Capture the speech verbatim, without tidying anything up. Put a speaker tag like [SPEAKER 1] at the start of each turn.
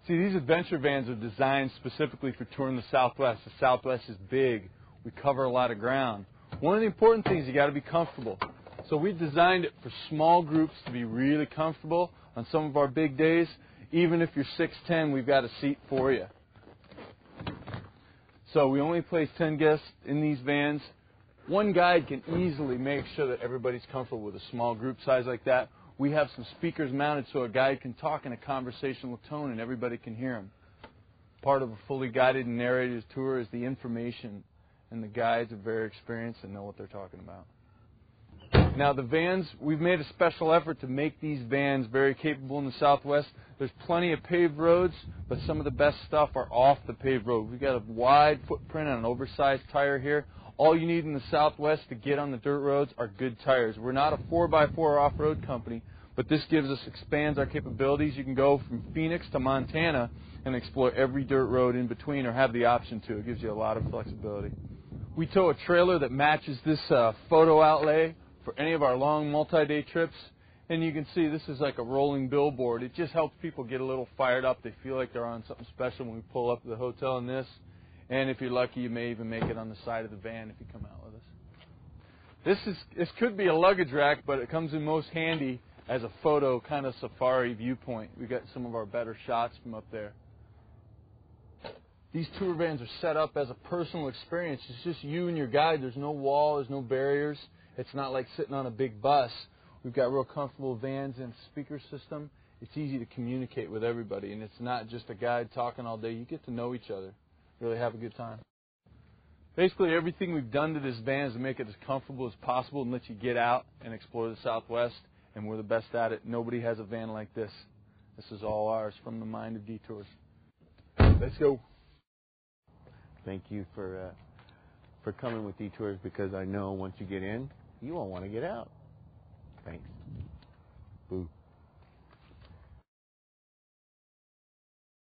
[SPEAKER 1] See, these adventure vans are designed specifically for touring the Southwest. The Southwest is big. We cover a lot of ground. One of the important things, you got to be comfortable. So we designed it for small groups to be really comfortable on some of our big days. Even if you're six ten, we've got a seat for you. So we only place ten guests in these vans. One guide can easily make sure that everybody's comfortable with a small group size like that. We have some speakers mounted so a guide can talk in a conversational tone and everybody can hear him. Part of a fully guided and narrated tour is the information, and the guides are very experienced and know what they're talking about. Now the vans, we've made a special effort to make these vans very capable in the Southwest. There's plenty of paved roads, but some of the best stuff are off the paved road. We've got a wide footprint on an oversized tire here. All you need in the Southwest to get on the dirt roads are good tires. We're not a four by four off-road company, but this gives us, expands our capabilities. You can go from Phoenix to Montana and explore every dirt road in between, or have the option to. It gives you a lot of flexibility. We tow a trailer that matches this uh, photo outlay for any of our long multi-day trips. And you can see this is like a rolling billboard. It just helps people get a little fired up. They feel like they're on something special when we pull up to the hotel in this. And if you're lucky, you may even make it on the side of the van if you come out with us. This is this could be a luggage rack, but it comes in most handy as a photo kind of safari viewpoint. We got some of our better shots from up there. These tour vans are set up as a personal experience. It's just you and your guide. There's no wall. There's no barriers. It's not like sitting on a big bus. We've got real comfortable vans and speaker system. It's easy to communicate with everybody, and it's not just a guide talking all day. You get to know each other, really have a good time. Basically, everything we've done to this van is to make it as comfortable as possible and let you get out and explore the Southwest, and we're the best at it. Nobody has a van like this. This is all ours from the mind of Detours. Let's go.
[SPEAKER 2] Thank you for uh, for coming with Detours, because I know once you get in, you won't want to get out. Thanks. Boo.